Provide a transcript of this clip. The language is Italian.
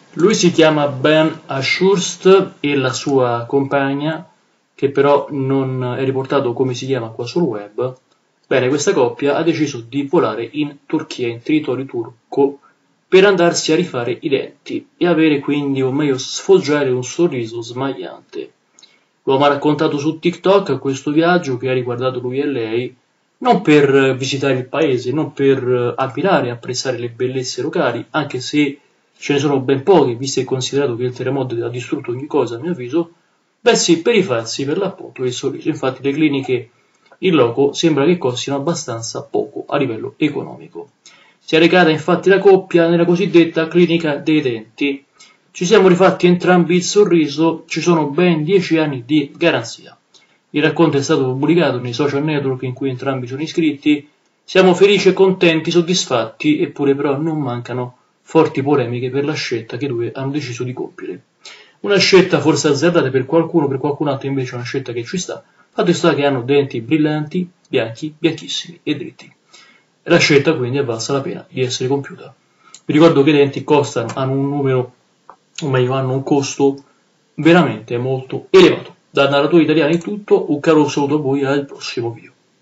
Lui si chiama Ben Ashurst e la sua compagna, che però non è riportato come si chiama qua sul web. Bene, questa coppia ha deciso di volare in Turchia, in territorio turco, per andarsi a rifare i denti e avere quindi, o meglio, sfoggiare un sorriso smagliante. L'uomo ha raccontato su TikTok questo viaggio che ha riguardato lui e lei, non per visitare il paese, non per ammirare e apprezzare le bellezze locali, anche se ce ne sono ben poche, visto e considerato che il terremoto ha distrutto ogni cosa, a mio avviso, bensì per rifarsi per l'appunto il sorriso. Infatti le cliniche in loco sembra che costino abbastanza poco a livello economico. Si è recata infatti la coppia nella cosiddetta clinica dei denti. Ci siamo rifatti entrambi il sorriso, ci sono ben 10 anni di garanzia. Il racconto è stato pubblicato nei social network in cui entrambi sono iscritti. Siamo felici e contenti, soddisfatti, eppure però non mancano forti polemiche per la scelta che i due hanno deciso di compiere. Una scelta forse azzardata per qualcun altro invece è una scelta che ci sta. Fatto sta che hanno denti brillanti, bianchi, bianchissimi e dritti. E la scelta quindi è valsa la pena di essere compiuta. Vi ricordo che i denti costano, hanno un numero, o meglio hanno un costo veramente molto elevato. Da narratori italiani è tutto, un caro saluto a voi e al prossimo video.